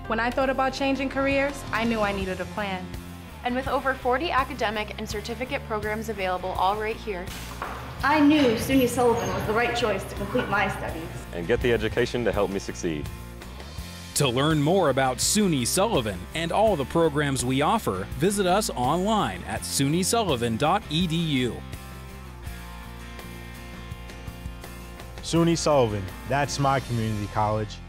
When I thought about changing careers, I knew I needed a plan. And with over 40 academic and certificate programs available all right here, I knew SUNY Sullivan was the right choice to complete my studies and get the education to help me succeed. To learn more about SUNY Sullivan and all the programs we offer, visit us online at sunysullivan.edu. SUNY Sullivan, that's my community college.